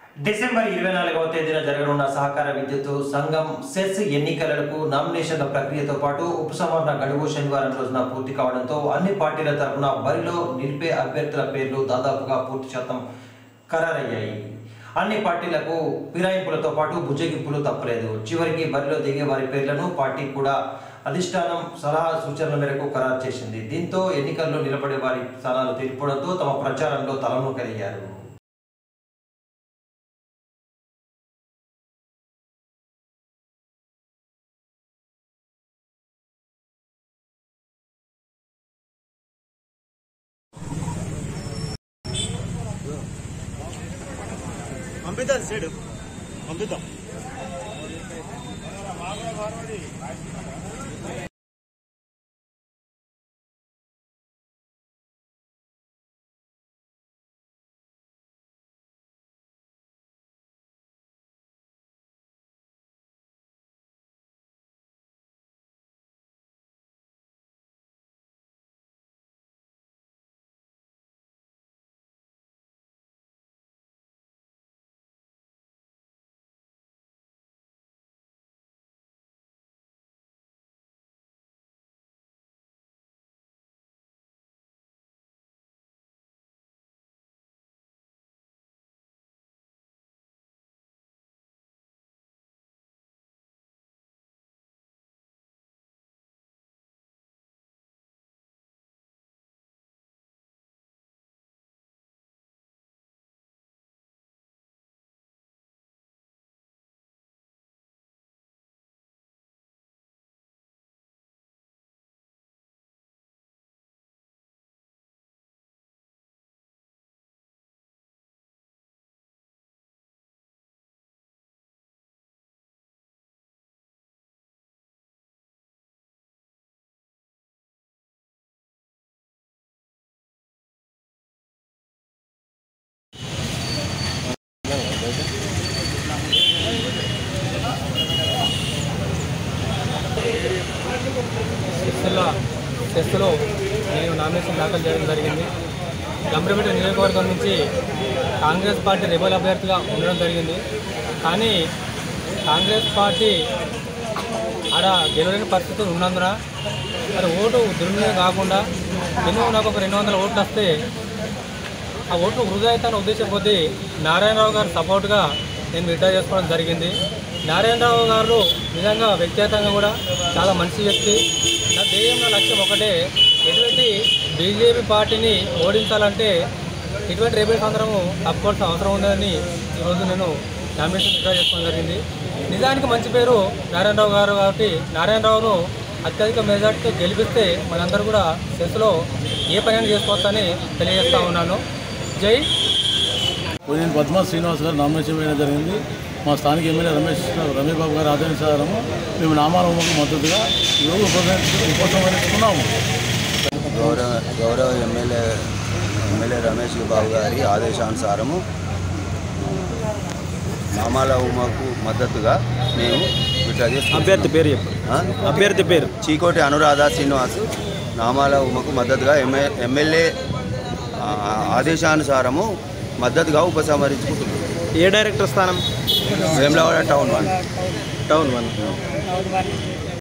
December 24వ తేదీన జరగనున్న సహకార విద్యుత్ సంఘం సెస్ ఎన్నికలకు నామినేషన్ల ప్రక్రియతో పాటు ఉపసంహరణ గడువు శనివారం రోజున పూర్తి కావడంతో అన్ని పార్టీల తరఫున బరిలో నిలిపే అభ్యర్థుల పేర్లు దాదాపుగా పూర్తి శాతం ఖరారయ్యాయి. అన్ని పార్టీలకు ఫిరాయింపులతో పాటు బుజ్జగింపులు తప్పలేదు. చివరికి బరిలో దిగే వారి పేర్లను పార్టీ కూడా అధిష్టానం సలహా సూచనల మేరకు ఖరారు చేసింది. దీంతో ఎన్నికల్లో నిలబడే వారి స్థానాలు తెలిపడంతో తమ ప్రచారంలో తలమునకలయ్యారు. పంపిద్దాం సైడ్ పంపిద్దాం. సెస్లో నేను నామినేషన్ దాఖలు చేయడం జరిగింది. గంభీరపేట నియోజకవర్గం నుంచి కాంగ్రెస్ పార్టీ రెబల్ అభ్యర్థిగా ఉండడం జరిగింది. కానీ కాంగ్రెస్ పార్టీ ఆడ గెలవలేని పరిస్థితులు ఉన్నందున మరి ఓటు దుర్వినియోగం కాకుండా మినిమం నాకు ఒక 200 ఓట్లు వస్తే ఆ ఓట్లు వృధా అవుతాన ఉద్దేశం కొద్దీ నారాయణరావు గారు సపోర్ట్గా నేను విత్డ్రా చేసుకోవడం జరిగింది. నారాయణరావు గారు నిజంగా వ్యక్తిగతంగా కూడా చాలా మంచి వ్యక్తి. నా ధ్యేయంలో లక్ష్యం ఒకటే, ఎటువంటి బీజేపీ పార్టీని ఓడించాలంటే ఇటువంటి రేబల్స్ అందరము తప్పుకోవాల్సిన అవసరం ఉందని ఈరోజు నేను నామినేషన్ విత్డ్రా చేసుకోవడం జరిగింది. నిజానికి మంచి పేరు నారాయణరావు గారు కాబట్టి నారాయణరావును అత్యధిక మెజార్టీతో గెలిపిస్తే మనందరూ కూడా సెస్లో ఏ పని చేసుకోవచ్చని తెలియజేస్తూ ఉన్నాను. జై. నేను పద్మా శ్రీనివాస్ గారు నామినేషన్ వేయడం జరిగింది. మా స్థానిక ఎమ్మెల్యే రమేష్ బాబు గారి ఆదేశానుసారము మేము నామాలకు మద్దతుగా ఈరోజు ఉపసంహరించుకున్నాము. గౌరవ ఎమ్మెల్యే రమేష్ బాబు గారి ఆదేశానుసారము నామాల ఉమకు మద్దతుగా మేము అభ్యర్థి పేరు అభ్యర్థి పేరు చీకోటి అనురాధ శ్రీనివాస్ నామాల ఉమకు మద్దతుగా ఎమ్మెల్యే ఆదేశానుసారము మద్దతుగా ఉపసంహరించుకుంటున్నాం. ఏ డైరెక్టర్ స్థానం? వేములవాడ టౌన్ 1.